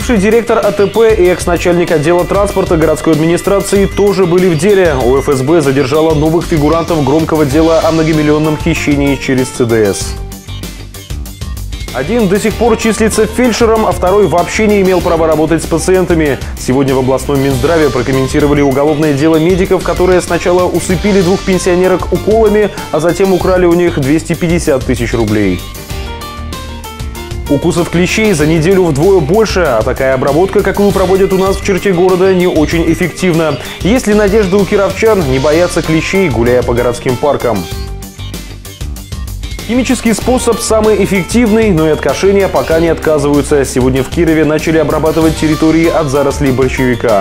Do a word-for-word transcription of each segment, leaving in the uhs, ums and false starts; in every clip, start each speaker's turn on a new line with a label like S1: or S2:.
S1: Бывший директор А Т П и экс-начальник отдела транспорта городской администрации тоже были в деле. О Эф Эс Бэ задержала новых фигурантов громкого дела о многомиллионном хищении через Це Дэ Эс. Один до сих пор числится фельдшером, а второй вообще не имел права работать с пациентами. Сегодня в областном Минздраве прокомментировали уголовное дело медиков, которые сначала усыпили двух пенсионерок уколами, а затем украли у них двести пятьдесят тысяч рублей. Укусов клещей за неделю вдвое больше, а такая обработка, какую проводят у нас в черте города, не очень эффективна. Есть ли надежда у кировчан не бояться клещей, гуляя по городским паркам? Химический способ самый эффективный, но и от кошения пока не отказываются. Сегодня в Кирове начали обрабатывать территории от зарослей борщевика.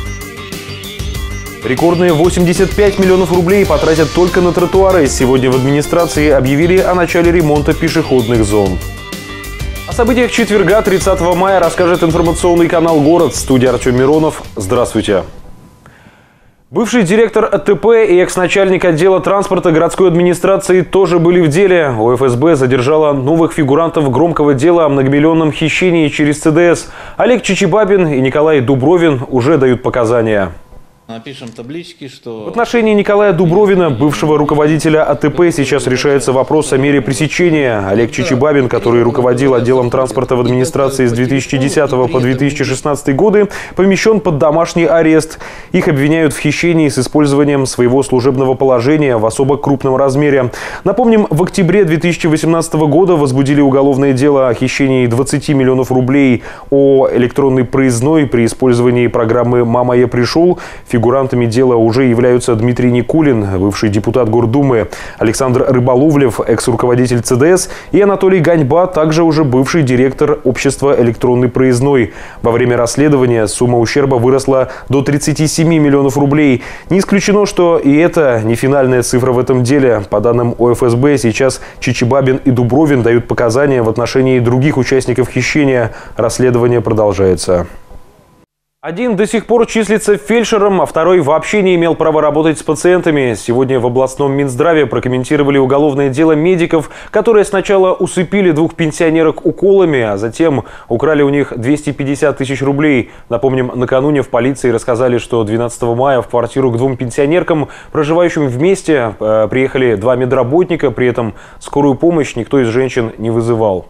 S1: Рекордные восемьдесят пять миллионов рублей потратят только на тротуары. Сегодня в администрации объявили о начале ремонта пешеходных зон. О событиях четверга, тридцатого мая, расскажет информационный канал «Город». В студии Артем Миронов. Здравствуйте. Бывший директор А Т П и экс-начальник отдела транспорта городской администрации тоже были в деле. О Эф Эс Бэ задержала новых фигурантов громкого дела о многомиллионном хищении через Це Дэ Эс. Олег Чичибабин и Николай Дубровин уже дают показания.
S2: Напишем таблички, что...
S1: В отношении Николая Дубровина, бывшего руководителя А Т П, сейчас решается вопрос о мере пресечения. Олег Чичибабин, который руководил отделом транспорта в администрации с две тысячи десятого по две тысячи шестнадцатый годы, помещен под домашний арест. Их обвиняют в хищении с использованием своего служебного положения в особо крупном размере. Напомним, в октябре две тысячи восемнадцатого года возбудили уголовное дело о хищении двадцати миллионов рублей о электронной проездной при использовании программы «Мама, я пришел». Фигурантами дела уже являются Дмитрий Никулин, бывший депутат Гордумы, Александр Рыболовлев, экс-руководитель Це Дэ Эс, и Анатолий Ганьба, также уже бывший директор общества электронной проездной. Во время расследования сумма ущерба выросла до тридцати семи миллионов рублей. Не исключено, что и это не финальная цифра в этом деле. По данным О Эф Эс Бэ, сейчас Чичибабин и Дубровин дают показания в отношении других участников хищения. Расследование продолжается. Один до сих пор числится фельдшером, а второй вообще не имел права работать с пациентами. Сегодня в областном Минздраве прокомментировали уголовное дело медиков, которые сначала усыпили двух пенсионерок уколами, а затем украли у них двести пятьдесят тысяч рублей. Напомним, накануне в полиции рассказали, что двенадцатого мая в квартиру к двум пенсионеркам, проживающим вместе, приехали два медработника, при этом скорую помощь никто из женщин не вызывал.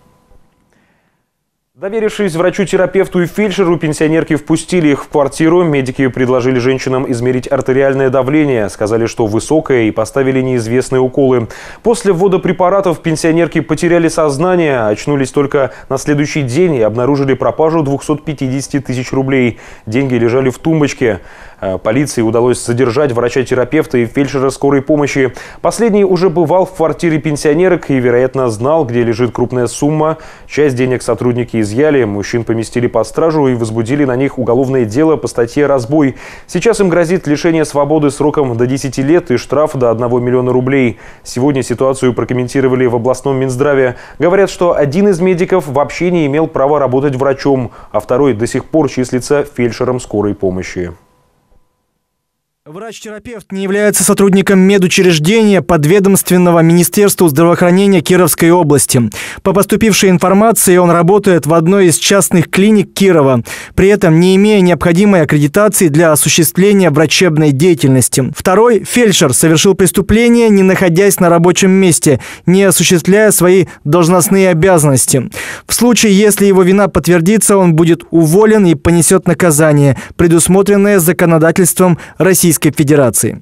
S1: Доверившись врачу-терапевту и фельдшеру, пенсионерки впустили их в квартиру. Медики предложили женщинам измерить артериальное давление. Сказали, что высокое, и поставили неизвестные уколы. После ввода препаратов пенсионерки потеряли сознание, очнулись только на следующий день и обнаружили пропажу двухсот пятидесяти тысяч рублей. Деньги лежали в тумбочке. Полиции удалось задержать врача-терапевта и фельдшера скорой помощи. Последний уже бывал в квартире пенсионерок и, вероятно, знал, где лежит крупная сумма. Часть денег сотрудники изъяли, мужчин поместили под стражу и возбудили на них уголовное дело по статье «Разбой». Сейчас им грозит лишение свободы сроком до десяти лет и штраф до одного миллиона рублей. Сегодня ситуацию прокомментировали в областном Минздраве. Говорят, что один из медиков вообще не имел права работать врачом, а второй до сих пор числится фельдшером скорой помощи.
S3: Врач-терапевт не является сотрудником медучреждения подведомственного Министерству здравоохранения Кировской области. По поступившей информации, он работает в одной из частных клиник Кирова, при этом не имея необходимой аккредитации для осуществления врачебной деятельности. Второй, фельдшер, совершил преступление, не находясь на рабочем месте, не осуществляя свои должностные обязанности. В случае, если его вина подтвердится, он будет уволен и понесет наказание, предусмотренное законодательством Российской Федерации.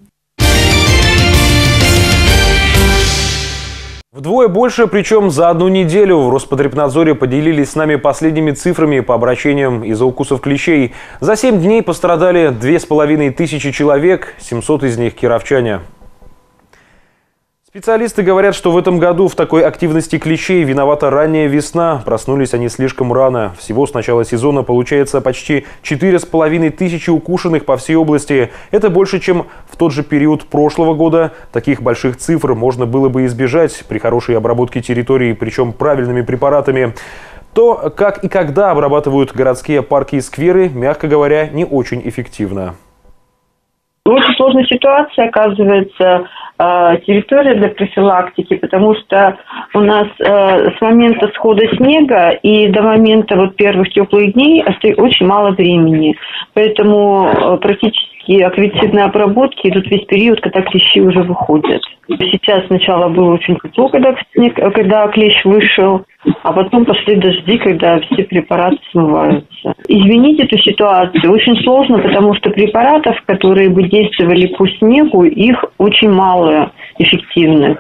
S1: Вдвое больше, причем за одну неделю. В Роспотребнадзоре поделились с нами последними цифрами по обращениям из-за укусов клещей. За семь дней пострадали две с половиной тысячи человек, семьсот из них кировчане. Специалисты говорят, что в этом году в такой активности клещей виновата ранняя весна. Проснулись они слишком рано. Всего с начала сезона получается почти четыре с половиной тысячи укушенных по всей области. Это больше, чем в тот же период прошлого года. Таких больших цифр можно было бы избежать при хорошей обработке территории, причем правильными препаратами. То, как и когда обрабатывают городские парки и скверы, мягко говоря, не очень эффективно.
S4: очень сложная ситуация, оказывается, территория для профилактики, потому что у нас э, с момента схода снега и до момента вот первых теплых дней остается очень мало времени. Поэтому э, практически аккредитивные обработки идут весь период, когда клещи уже выходят. Сейчас сначала было очень тепло, когда, снег, когда клещ вышел, а потом пошли дожди, когда все препараты смываются. Изменить эту ситуацию очень сложно, потому что препаратов, которые бы действовали по снегу, их очень мало эффективных.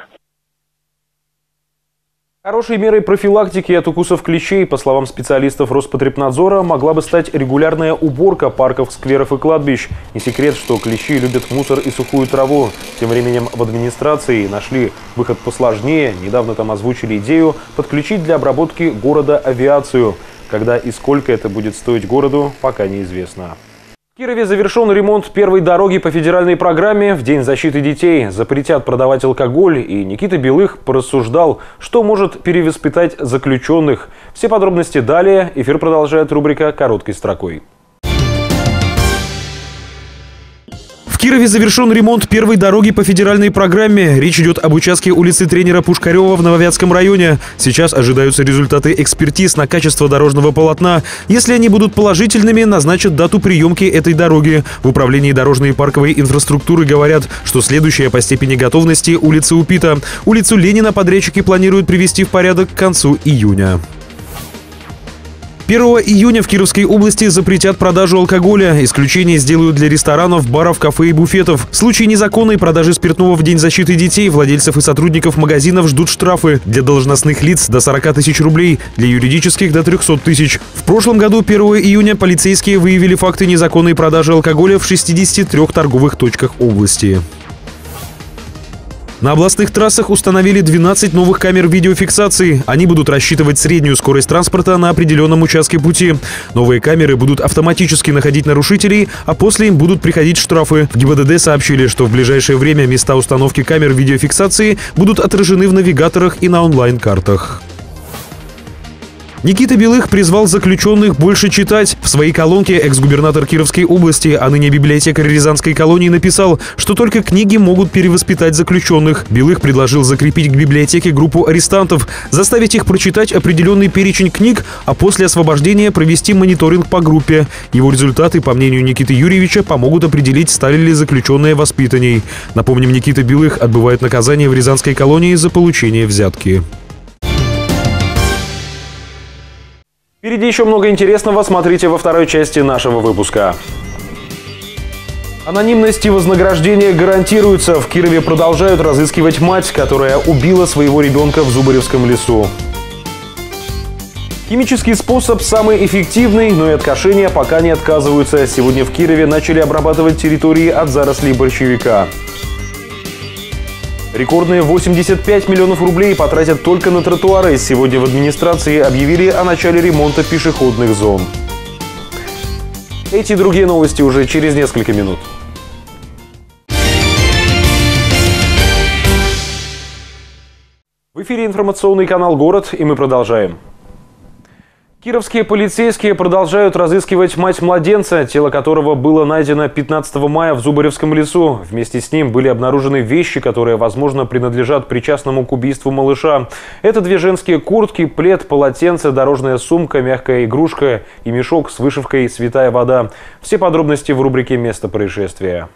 S1: Хорошей мерой профилактики от укусов клещей, по словам специалистов Роспотребнадзора, могла бы стать регулярная уборка парков, скверов и кладбищ. Не секрет, что клещи любят мусор и сухую траву. Тем временем в администрации нашли выход посложнее. Недавно там озвучили идею подключить для обработки города авиацию. Когда и сколько это будет стоить городу, пока неизвестно. В Кирове завершен ремонт первой дороги по федеральной программе. В День защиты детей запретят продавать алкоголь. И Никита Белых порассуждал, что может перевоспитать заключенных. Все подробности далее. Эфир продолжает рубрика «Короткой строкой». В Кирове завершен ремонт первой дороги по федеральной программе. Речь идет об участке улицы Тренера Пушкарева в Нововятском районе. Сейчас ожидаются результаты экспертиз на качество дорожного полотна. Если они будут положительными, назначат дату приемки этой дороги. В управлении дорожной и парковой инфраструктуры говорят, что следующая по степени готовности – улица Упита. Улицу Ленина подрядчики планируют привести в порядок к концу июня. первого июня в Кировской области запретят продажу алкоголя. Исключение сделают для ресторанов, баров, кафе и буфетов. В случае незаконной продажи спиртного в День защиты детей владельцев и сотрудников магазинов ждут штрафы. Для должностных лиц до сорока тысяч рублей, для юридических до трёхсот тысяч. В прошлом году первого июня полицейские выявили факты незаконной продажи алкоголя в шестидесяти трёх торговых точках области. На областных трассах установили двенадцать новых камер видеофиксации. Они будут рассчитывать среднюю скорость транспорта на определенном участке пути. Новые камеры будут автоматически находить нарушителей, а после им будут приходить штрафы. В ГИБДД сообщили, что в ближайшее время места установки камер видеофиксации будут отражены в навигаторах и на онлайн-картах. Никита Белых призвал заключенных больше читать. В своей колонке экс-губернатор Кировской области, а ныне библиотекарь Рязанской колонии, написал, что только книги могут перевоспитать заключенных. Белых предложил закрепить к библиотеке группу арестантов, заставить их прочитать определенный перечень книг, а после освобождения провести мониторинг по группе. Его результаты, по мнению Никиты Юрьевича, помогут определить, стали ли заключенные воспитанней. Напомним, Никита Белых отбывает наказание в Рязанской колонии за получение взятки. Впереди еще много интересного, смотрите во второй части нашего выпуска. Анонимность и вознаграждение гарантируются. В Кирове продолжают разыскивать мать, которая убила своего ребенка в Зубаревском лесу. Химический способ самый эффективный, но и от кошения пока не отказываются. Сегодня в Кирове начали обрабатывать территории от зарослей борщевика. Рекордные восемьдесят пять миллионов рублей потратят только на тротуары. Сегодня в администрации объявили о начале ремонта пешеходных зон. Эти и другие новости уже через несколько минут. В эфире информационный канал «Город», и мы продолжаем. Кировские полицейские продолжают разыскивать мать младенца, тело которого было найдено пятнадцатого мая в Зубаревском лесу. Вместе с ним были обнаружены вещи, которые, возможно, принадлежат причастному к убийству малыша. Это две женские куртки, плед, полотенце, дорожная сумка, мягкая игрушка и мешок с вышивкой «Святая вода». Все подробности в рубрике «Место происшествия».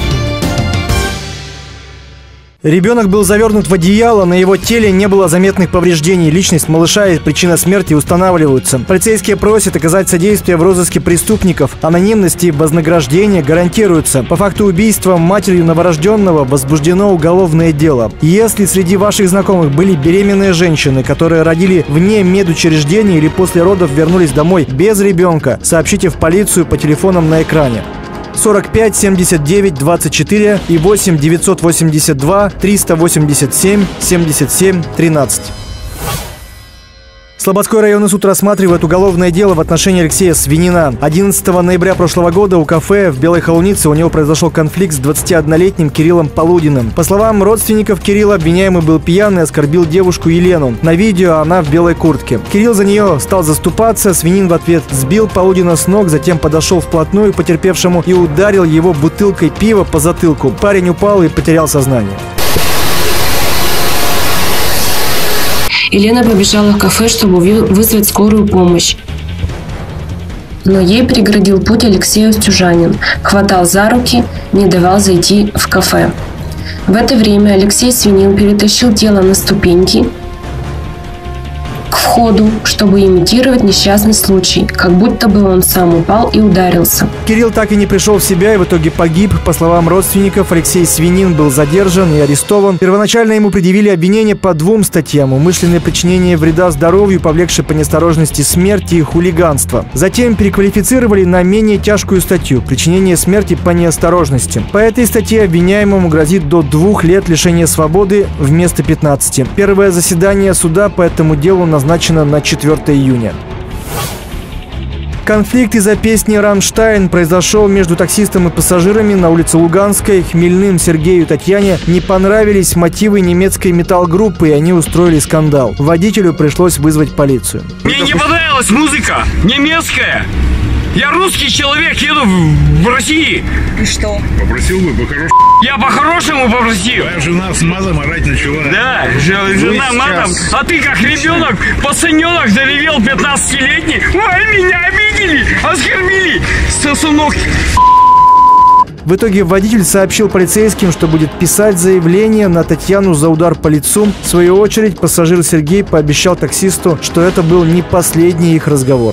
S3: Ребенок был завернут в одеяло, на его теле не было заметных повреждений. Личность малыша и причина смерти устанавливаются. Полицейские просят оказать содействие в розыске преступников. Анонимность и вознаграждение гарантируются. По факту убийства матерью новорожденного возбуждено уголовное дело. Если среди ваших знакомых были беременные женщины, которые родили вне медучреждения или после родов вернулись домой без ребенка, сообщите в полицию по телефонам на экране. сорок пять семьдесят девять двадцать четыре и восемь девятьсот восемьдесят два триста восемьдесят семь семьдесят семь тринадцать. Слободской районный суд рассматривает уголовное дело в отношении Алексея Свинина. одиннадцатого ноября прошлого года у кафе в Белой Холунице у него произошел конфликт с двадцатиоднолетним Кириллом Полудиным. По словам родственников Кирилла, обвиняемый был пьяный и оскорбил девушку Елену. На видео она в белой куртке. Кирилл за нее стал заступаться, Свинин в ответ сбил Полудина с ног, затем подошел вплотную к потерпевшему и ударил его бутылкой пива по затылку. Парень упал и потерял сознание.
S5: Елена побежала в кафе, чтобы вызвать скорую помощь. Но ей преградил путь Алексей Устюжанин, хватал за руки, не давал зайти в кафе. В это время Алексей Свинин перетащил тело на ступеньки к входу, чтобы имитировать несчастный случай, как будто бы он сам упал и ударился.
S3: Кирилл так и не пришел в себя и в итоге погиб. По словам родственников, Алексей Свинин был задержан и арестован. Первоначально ему предъявили обвинение по двум статьям: умышленное причинение вреда здоровью, повлекшее по неосторожности смерти, и хулиганство. Затем переквалифицировали на менее тяжкую статью – причинение смерти по неосторожности. По этой статье обвиняемому грозит до двух лет лишения свободы вместо пятнадцати. Первое заседание суда по этому делу назначено на четвёртое июня. Конфликт из-за песни «Рамштайн» произошел между таксистом и пассажирами на улице Луганской. Хмельным Сергею и Татьяне не понравились мотивы немецкой металл-группы, и они устроили скандал. Водителю пришлось вызвать полицию.
S6: Мне не понравилась музыка немецкая. Я русский человек, еду в Россию.
S7: И что?
S6: Попросил бы по-хорошему. Я по-хорошему попросил.
S7: Твоя жена с матом орать начала.
S6: Да, жена матом. А ты как ребенок, пацаненок заревел пятнадцатилетний. Ой, меня обидели, оскорбили, сосунок.
S3: В итоге водитель сообщил полицейским, что будет писать заявление на Татьяну за удар по лицу. В свою очередь, пассажир Сергей пообещал таксисту, что это был не последний их разговор.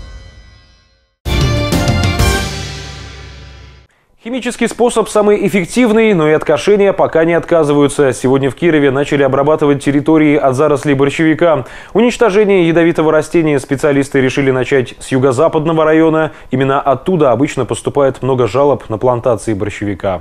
S1: Химический способ самый эффективный, но и от кошения пока не отказываются. Сегодня в Кирове начали обрабатывать территории от зарослей борщевика. Уничтожение ядовитого растения специалисты решили начать с юго-западного района. Именно оттуда обычно поступает много жалоб на плантации борщевика.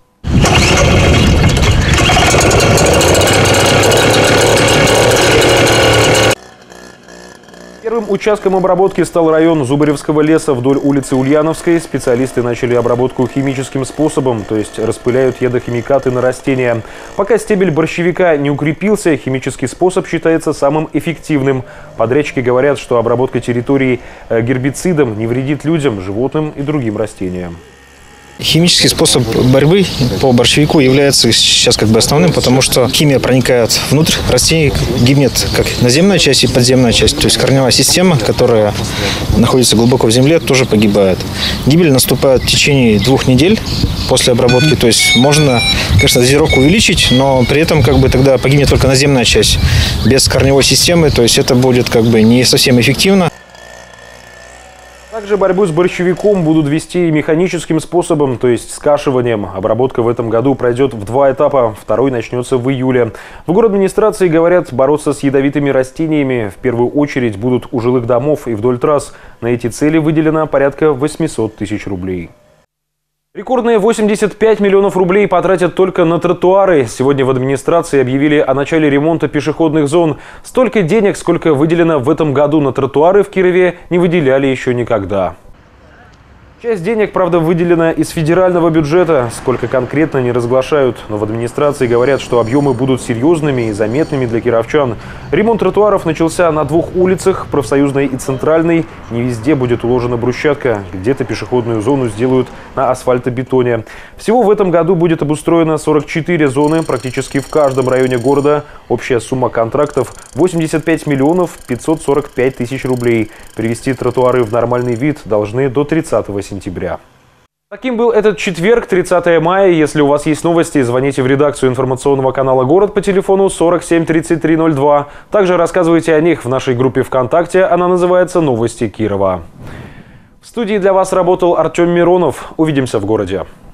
S1: Первым участком обработки стал район Зубаревского леса вдоль улицы Ульяновской. Специалисты начали обработку химическим способом, то есть распыляют ядохимикаты на растения. Пока стебель борщевика не укрепился, химический способ считается самым эффективным. Подрядчики говорят, что обработка территории гербицидом не вредит людям, животным и другим растениям.
S8: Химический способ борьбы по борщевику является сейчас как бы основным, потому что химия проникает внутрь растений, гибнет как наземная часть и подземная часть. То есть корневая система, которая находится глубоко в земле, тоже погибает. Гибель наступает в течение двух недель после обработки. То есть можно, конечно, дозировку увеличить, но при этом как бы тогда погибнет только наземная часть без корневой системы. То есть это будет как бы не совсем эффективно.
S1: Также борьбу с борщевиком будут вести механическим способом, то есть скашиванием. Обработка в этом году пройдет в два этапа. Второй начнется в июле. В городадминистрации говорят, бороться с ядовитыми растениями в первую очередь будут у жилых домов и вдоль трасс. На эти цели выделено порядка восьмисот тысяч рублей. Рекордные восемьдесят пять миллионов рублей потратят только на тротуары. Сегодня в администрации объявили о начале ремонта пешеходных зон. Столько денег, сколько выделено в этом году на тротуары в Кирове, не выделяли еще никогда. Часть денег, правда, выделена из федерального бюджета. Сколько конкретно не разглашают. Но в администрации говорят, что объемы будут серьезными и заметными для кировчан. Ремонт тротуаров начался на двух улицах, Профсоюзной и Центральной. Не везде будет уложена брусчатка. Где-то пешеходную зону сделают на асфальтобетоне. Всего в этом году будет обустроено сорок четыре зоны практически в каждом районе города. Общая сумма контрактов – восемьдесят пять миллионов пятьсот сорок пять тысяч рублей. Привести тротуары в нормальный вид должны до тридцатого сентября. Таким был этот четверг, тридцатое мая. Если у вас есть новости, звоните в редакцию информационного канала «Город» по телефону сорок семь тридцать три ноль два. Также рассказывайте о них в нашей группе ВКонтакте. Она называется «Новости Кирова». В студии для вас работал Артем Миронов. Увидимся в городе.